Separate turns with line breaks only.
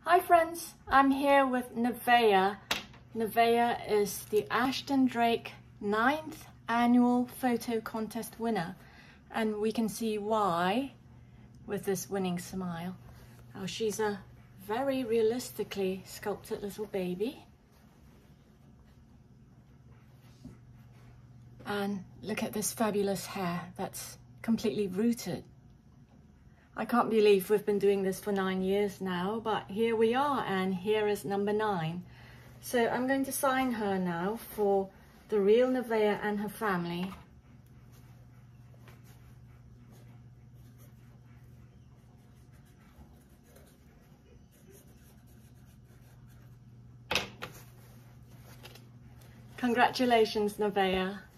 Hi friends, I'm here with Nevaeh. Nevaeh is the Ashton Drake 9th annual photo contest winner, and we can see why with this winning smile. Now she's a very realistically sculpted little baby. And look at this fabulous hair that's completely rooted. I can't believe we've been doing this for 9 years now, but here we are, and here is number 9. So I'm going to sign her now for the real Nevaeh and her family. Congratulations, Nevaeh.